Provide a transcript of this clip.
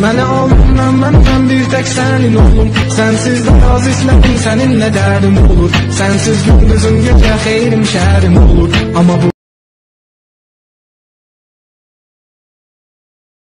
Məni alımdan məndən bir tək sənin oğlum. Sənsiz də yaz istədim, səninlə dərim olur. Sənsiz gündüzüm gecə xeyrim şəhərim olur. Amma bu